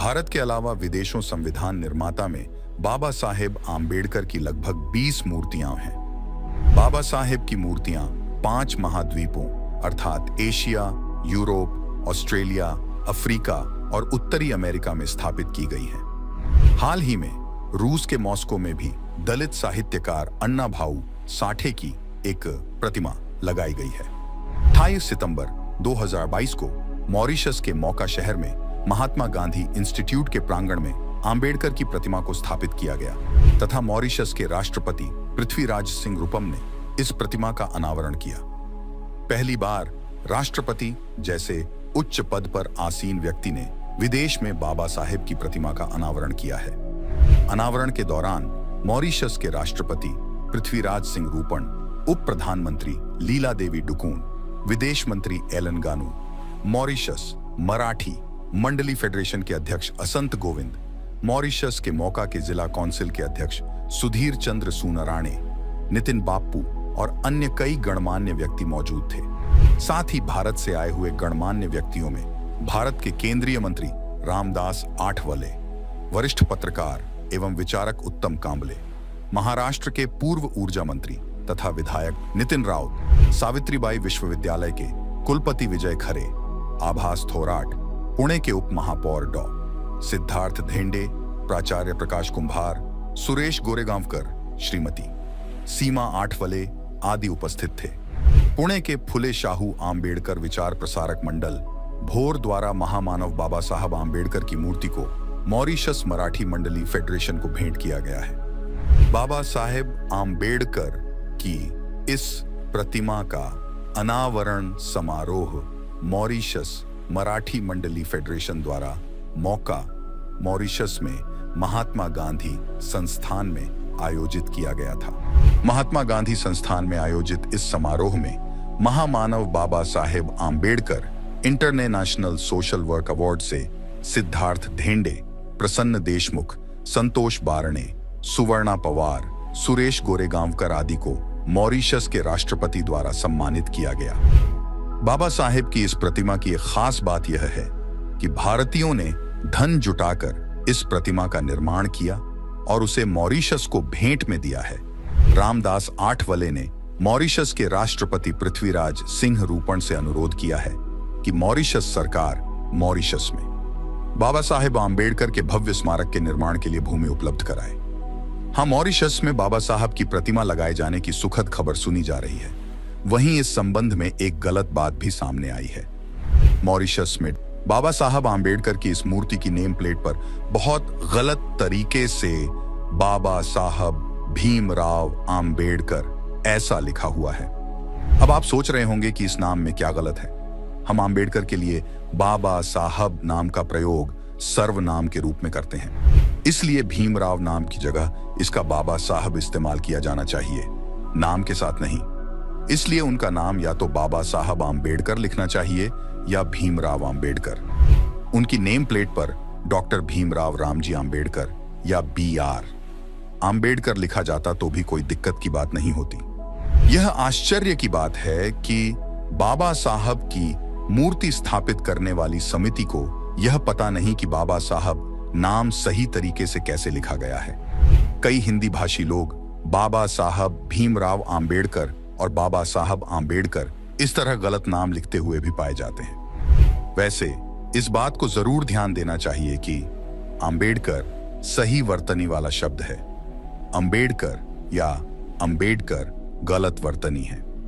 भारत के अलावा विदेशों संविधान निर्माता में बाबा साहेब आम्बेडकर की लगभग 20 मूर्तियां हैं। बाबा साहेब की मूर्तियां 5 महाद्वीपों अर्थात एशिया, यूरोप, ऑस्ट्रेलिया, अफ्रीका और उत्तरी अमेरिका में स्थापित की गई हैं। हाल ही में रूस के मॉस्को में भी दलित साहित्यकार अन्ना भाऊ साठे की एक प्रतिमा लगाई गई है। 28 सितंबर 2022 को मॉरिशस के मौका शहर में महात्मा गांधी इंस्टीट्यूट के प्रांगण में आम्बेडकर की प्रतिमा को स्थापित किया गया तथा मॉरिशस के राष्ट्रपति पृथ्वीराज सिंह रूपम ने इस प्रतिमा का अनावरण किया। पहली बार राष्ट्रपति जैसे उच्च पद पर आसीन व्यक्ति ने विदेश में बाबा साहेब की प्रतिमा का अनावरण किया है। अनावरण के दौरान मॉरिशस के राष्ट्रपति पृथ्वीराज सिंह रूपम, उप प्रधानमंत्री लीला देवी डुकून, विदेश मंत्री एलन गानू, मॉरिशस मराठी मंडली फेडरेशन के अध्यक्ष असंत गोविंद, मॉरिशस के मौका के जिला काउंसिल के अध्यक्ष सुधीर चंद्र सूनाराणे, नितिन बाप्पू और अन्य कई गणमान्य व्यक्ति मौजूद थे। साथ ही भारत से आए हुए गणमान्य व्यक्तियों में भारत के केंद्रीय मंत्री रामदास आठवले, वरिष्ठ पत्रकार एवं विचारक उत्तम कांबले, महाराष्ट्र के पूर्व ऊर्जा मंत्री तथा विधायक नितिन राउत, सावित्रीबाई विश्वविद्यालय के कुलपति विजय खरे, आभास थोराट, पुणे के उप महापौर डॉ सिद्धार्थ धेंडे, प्राचार्य प्रकाश कुंभार, सुरेश गोरेगांवकर, श्रीमती सीमा आठवले आदि उपस्थित थे। पुणे के फुले शाहू आम्बेडकर विचार प्रसारक मंडल भोर द्वारा महामानव बाबा साहब आम्बेडकर की मूर्ति को मॉरिशस मराठी मंडली फेडरेशन को भेंट किया गया है। बाबा साहेब आम्बेडकर की इस प्रतिमा का अनावरण समारोह मॉरिशस मराठी मंडली फेडरेशन द्वारा मौका मॉरिशस में महात्मा गांधी संस्थान में आयोजित किया गया था। महात्मा गांधी संस्थान में आयोजित इस समारोह में महामानव Baba Saheb Ambedkar international social work award से सिद्धार्थ धेंडे, प्रसन्न देशमुख, संतोष बारणे, सुवर्णा पवार, सुरेश गोरेगांवकर आदि को मॉरिशस के राष्ट्रपति द्वारा सम्मानित किया गया। बाबा साहेब की इस प्रतिमा की एक खास बात यह है कि भारतीयों ने धन जुटाकर इस प्रतिमा का निर्माण किया और उसे मॉरिशस को भेंट में दिया है। रामदास आठवले ने मॉरिशस के राष्ट्रपति पृथ्वीराज सिंह रूपम से अनुरोध किया है कि मॉरिशस सरकार मॉरिशस में बाबा साहेब आम्बेडकर के भव्य स्मारक के निर्माण के लिए भूमि उपलब्ध कराए। हाँ, मॉरिशस में बाबा साहब की प्रतिमा लगाए जाने की सुखद खबर सुनी जा रही है। वहीं इस संबंध में एक गलत बात भी सामने आई है। मॉरिशस में बाबा साहब आम्बेडकर की इस मूर्ति की नेम प्लेट पर बहुत गलत तरीके से बाबा साहब भीमराव आम्बेडकर ऐसा लिखा हुआ है। अब आप सोच रहे होंगे कि इस नाम में क्या गलत है। हम आम्बेडकर के लिए बाबा साहब नाम का प्रयोग सर्वनाम के रूप में करते हैं, इसलिए भीमराव नाम की जगह इसका बाबा साहब इस्तेमाल किया जाना चाहिए, नाम के साथ नहीं। इसलिए उनका नाम या तो बाबा साहब आम्बेडकर लिखना चाहिए या भीमराव आम्बेडकर। उनकी नेम प्लेट पर डॉक्टर भीमराव रामजी आम्बेडकर या BR आम्बेडकर लिखा जाता तो भी कोई दिक्कत की बात नहीं होती। यह आश्चर्य की बात है कि बाबा साहब की मूर्ति स्थापित करने वाली समिति को यह पता नहीं कि बाबा साहब नाम सही तरीके से कैसे लिखा गया है। कई हिंदी भाषी लोग बाबा साहब भीमराव आम्बेडकर और बाबा साहब आम्बेडकर इस तरह गलत नाम लिखते हुए भी पाए जाते हैं। वैसे इस बात को जरूर ध्यान देना चाहिए कि आम्बेडकर सही वर्तनी वाला शब्द है, अम्बेडकर या अम्बेडकर गलत वर्तनी है।